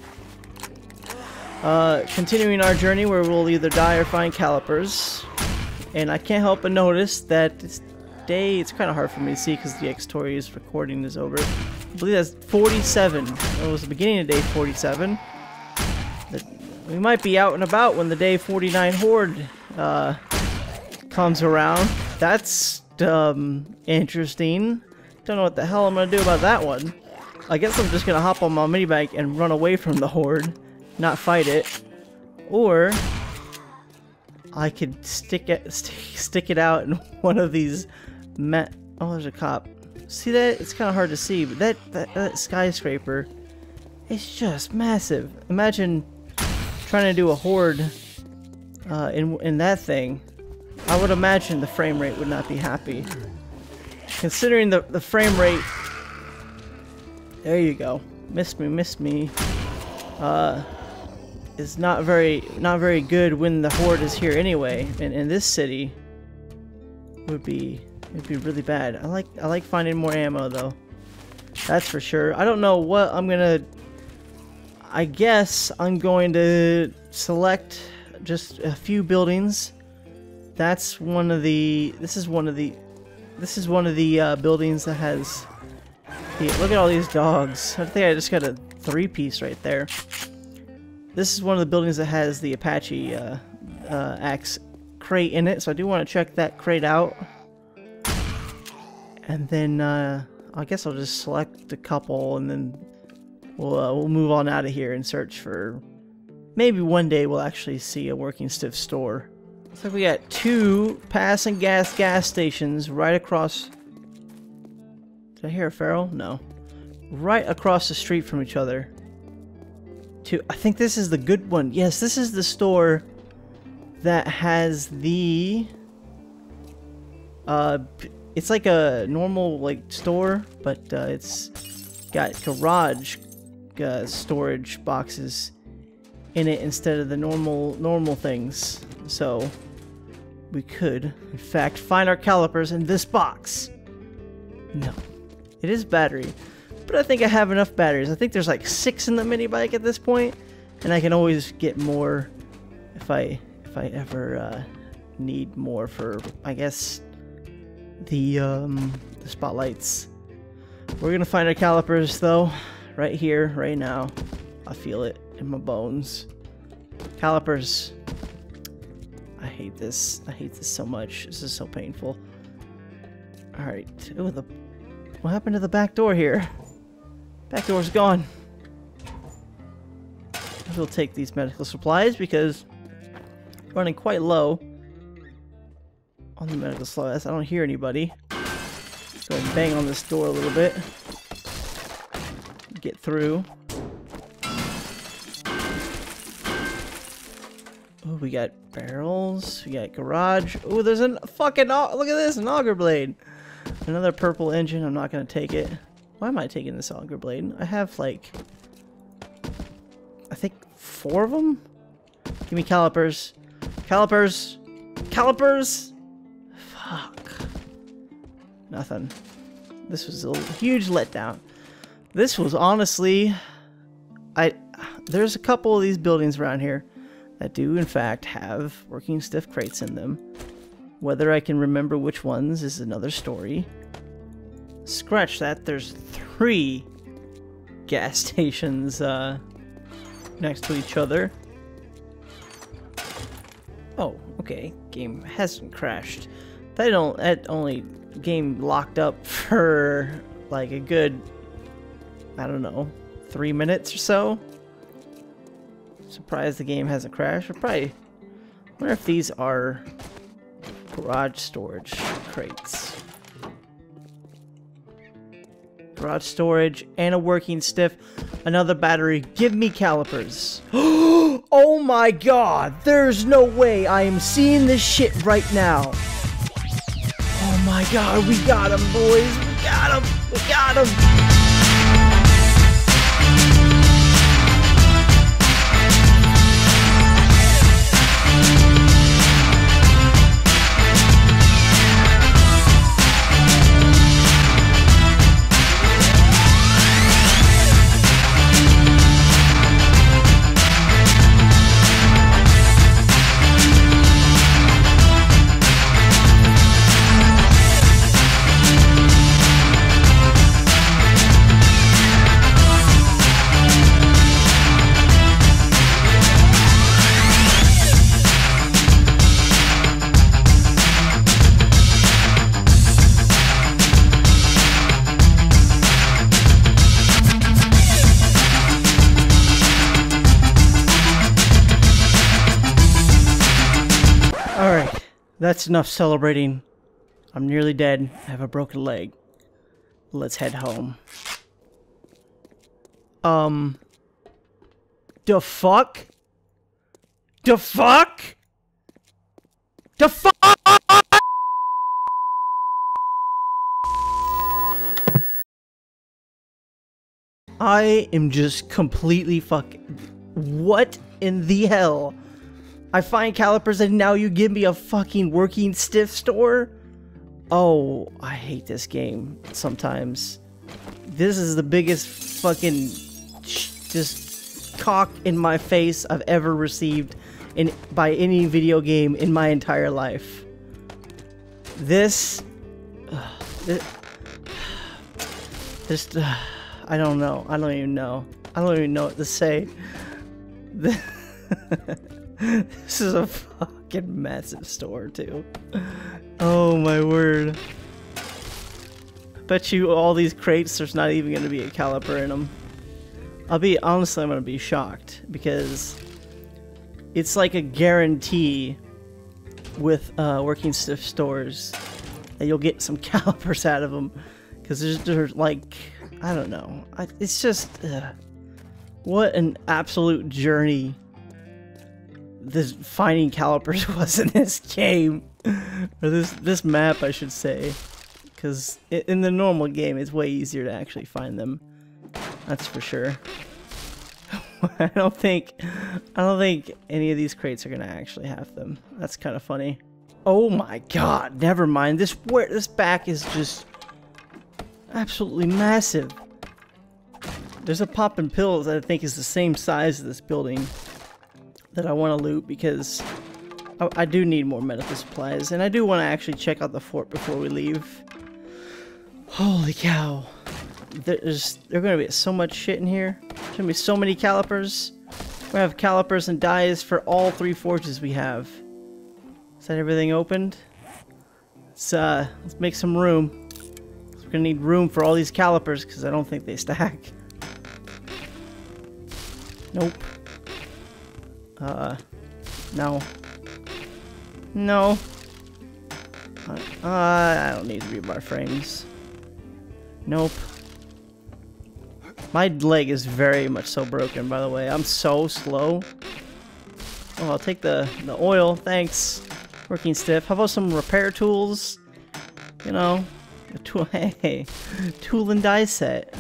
Continuing our journey where we'll either die or find calipers. And I can't help but notice that this day, it's kind of hard for me to see because the Xtori's recording is over. I believe that's 47. It was the beginning of day 47. We might be out and about when the day 49 horde comes around. That's interesting. Don't know what the hell I'm gonna do about that one. I guess I'm just gonna hop on my mini bike and run away from the horde, not fight it, or I could stick it out in one of these. Oh, there's a cop. See that? It's kind of hard to see, but that skyscraper is just massive. Imagine trying to do a horde in that thing, I would imagine the frame rate would not be happy. Considering the frame rate, there you go. Miss me. Is not very good when the horde is here anyway. And in this city, it'd be really bad. I like finding more ammo though. That's for sure. I don't know what I'm gonna. I guess I'm going to select just a few buildings. That's one of the. This is one of the buildings that has. Look at all these dogs. I think I just got a 3-piece right there. This is one of the buildings that has the Apache axe crate in it, so I do want to check that crate out. And then I guess I'll just select a couple, and then we'll move on out of here and search for. Maybe one day we'll actually see a working stiff store. Looks like we got 2 passing gas stations right across. Did I hear a feral? No. Right across the street from each other. I think this is the good one. Yes, this is the store that has the it's like a normal like store, but it's got garage storage boxes in it instead of the normal things. So we could in fact find our calipers in this box. No, it is battery, but I think I have enough batteries. I think there's like 6 in the mini bike at this point, and I can always get more if I ever need more for, I guess, the spotlights. We're gonna find our calipers though, right here, right now. I feel it in my bones. Calipers. I hate this. I hate this so much. This is so painful. All right. Ooh, what happened to the back door here? Back door's gone. We'll take these medical supplies because we're running quite low on the medical supplies. I don't hear anybody. Let's go ahead and bang on this door a little bit. Get through. Oh, we got barrels. We got garage. Oh, there's a fucking... Look at this, an auger blade. Another purple engine. I'm not going to take it. Why am I taking this auger blade? I have, like... I think 4 of them? Give me calipers. Calipers. Calipers! Fuck. Nothing. This was a huge letdown. This was honestly... There's a couple of these buildings around here that do in fact have working stiff crates in them. Whether I can remember which ones is another story. Scratch that, there's 3 gas stations next to each other. Oh, okay. Game hasn't crashed. That only game locked up for like a good, I don't know, 3 minutes or so. Surprised the game hasn't crashed. Or probably wonder if these are garage storage crates. Garage storage and a working stiff. Another battery. Give me calipers. Oh my god! There's no way I am seeing this shit right now. Oh my god, we got him, boys. We got him. We got him. That's enough celebrating. I'm nearly dead. I have a broken leg. Let's head home. The fuck? The fuck? The fuck? I am just completely what in the hell? I find calipers and now you give me a fucking working stiff store? Oh, I hate this game sometimes. This is the biggest fucking just cock in my face I've ever received by any video game in my entire life. This I don't know. I don't even know. I don't even know what to say. This is a fucking massive store, too. Oh my word. Bet you all these crates, there's not even going to be a caliper in them. Honestly, I'm going to be shocked. Because it's like a guarantee with working stiff stores that you'll get some calipers out of them. Because they're like... I don't know. It's just... what an absolute journey this finding calipers was in this game. Or this map, I should say. Because in the normal game, it's way easier to actually find them. That's for sure. I don't think any of these crates are going to actually have them. That's kind of funny. Oh my god, never mind. This back is just... absolutely massive. There's a poppin' pills that I think is the same size as this building that I want to loot because I do need more medical supplies and I do want to actually check out the fort before we leave. Holy cow. There's going to be so much shit in here. There's going to be so many calipers. We have calipers and dies for all 3 forges we have. Is that everything opened? Let's make some room. We're gonna need room for all these calipers because I don't think they stack. Nope. No. No. I don't need rebar frames. Nope. My leg is very much so broken, by the way. I'm so slow. Oh, I'll take the oil. Thanks. Working stiff. How about some repair tools? You know, a tool. Hey, tool and die set.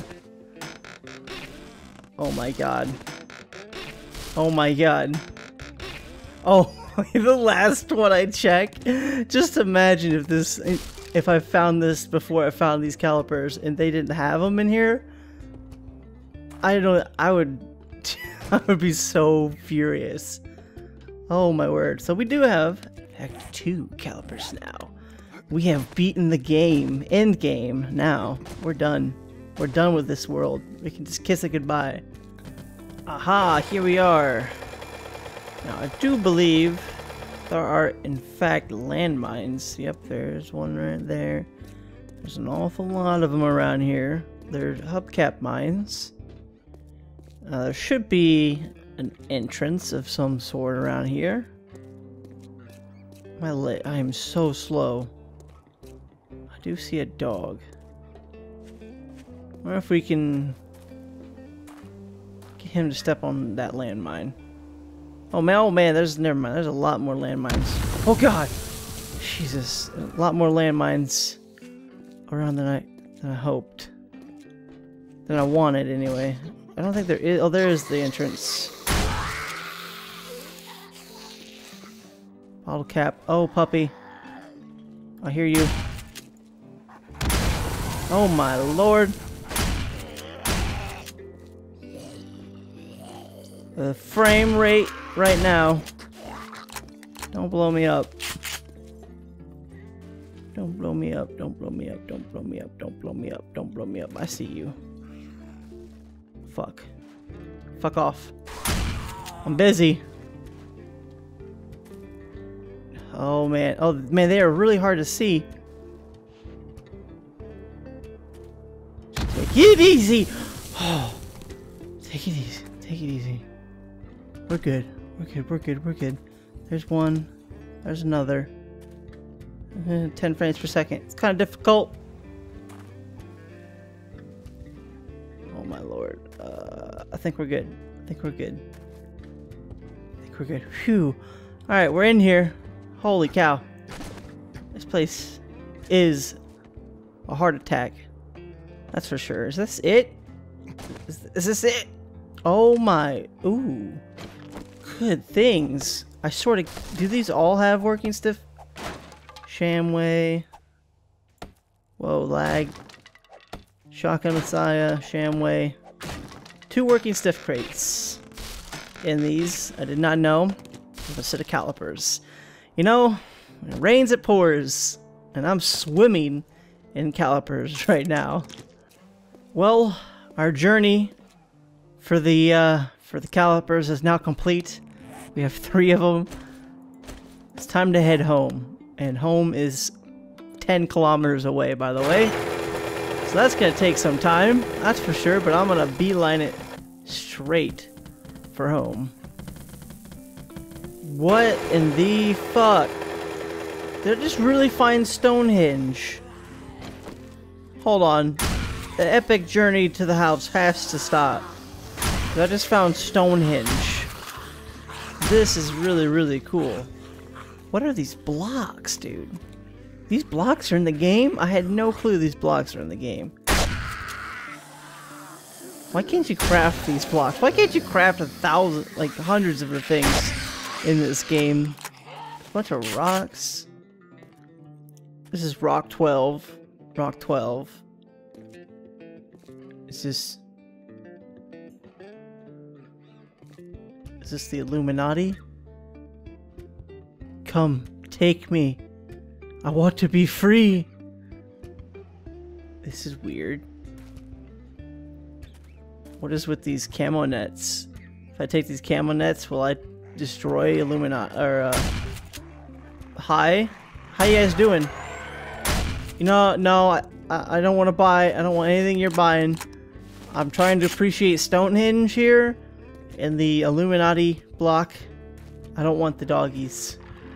Oh my god. Oh my god. Oh, the last one I checked. Just imagine if I found this before I found these calipers and they didn't have them in here. I would be so furious. Oh my word. So we do have Act 2 calipers now. We have beaten the game. End game. Now. We're done. We're done with this world. We can just kiss it goodbye. Aha! Here we are. Now I do believe there are in fact landmines. Yep, there's one right there. There's an awful lot of them around here. They're hubcap mines. There should be an entrance of some sort around here. I am so slow. I do see a dog. I wonder if we can get him to step on that landmine. Oh man, never mind. There's a lot more landmines. Oh god! Jesus, a lot more landmines around than I hoped. Than I wanted anyway. I don't think there is. Oh, there is the entrance. Bottle cap. Oh, puppy. I hear you. Oh my lord. The frame rate right now. Don't blow me up. Don't blow me up. Don't blow me up. Don't blow me up. Don't blow me up. Don't blow me up. I see you. Fuck. Fuck off. I'm busy. Oh man. Oh man, they are really hard to see. Take it easy. Oh. Take it easy. Take it easy. We're good. We're good. We're good. We're good. There's one. There's another. 10 frames per second. It's kind of difficult. Oh my lord. I think we're good. I think we're good. I think we're good. Phew. Alright, we're in here. Holy cow. This place is a heart attack. That's for sure. Is this it? Is this it? Oh my. Ooh. Good things. I sort of... Do these all have working stiff? Shamway. Whoa, lag. Shotgun Messiah. Shamway. 2 working stiff crates. In these. I did not know. With a set of calipers. You know, when it rains, it pours. And I'm swimming in calipers right now. Well, our journey for the calipers is now complete. We have 3 of them. It's time to head home. And home is 10 kilometers away, by the way. So that's going to take some time, that's for sure. But I'm going to beeline it straight for home. What in the fuck? Did I just really find Stonehenge? Hold on. The epic journey to the house has to stop. I just found Stonehenge. This is really, really cool. What are these blocks, dude? These blocks are in the game? I had no clue these blocks are in the game. Why can't you craft these blocks? Why can't you craft 1,000, like hundreds of the things in this game? A bunch of rocks. This is rock 12. Rock 12. Is this the Illuminati? Come, take me. I want to be free. This is weird. What is with these camo nets? If I take these camo nets, will I destroy Illuminati? Or, hi? How you guys doing? You know, no, I don't want to buy. I don't want anything you're buying. I'm trying to appreciate Stonehenge here. And the Illuminati block. I don't want the doggies.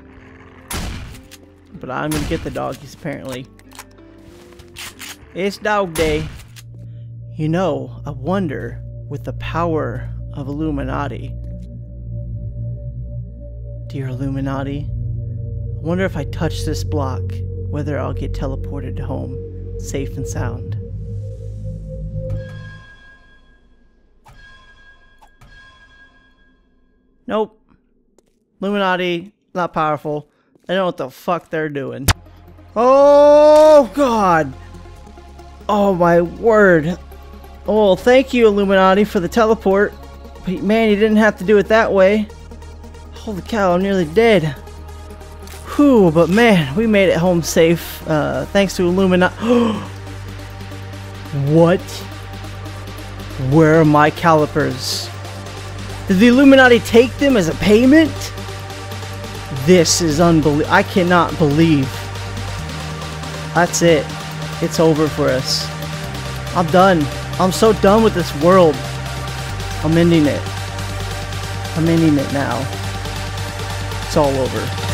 But I'm gonna get the doggies, apparently. It's dog day. You know, I wonder, with the power of Illuminati. Dear Illuminati, I wonder if I touch this block, whether I'll get teleported home, safe and sound. Nope. Illuminati, not powerful. I don't know what the fuck they're doing. Oh, God. Oh, my word. Oh, thank you, Illuminati, for the teleport. But, man, you didn't have to do it that way. Holy cow, I'm nearly dead. Whew, but, man, we made it home safe. Thanks to Illuminati. What? Where are my calipers? Did the Illuminati take them as a payment? This is unbelievable. I cannot believe. That's it. It's over for us. I'm done. I'm so done with this world. I'm ending it. I'm ending it now. It's all over.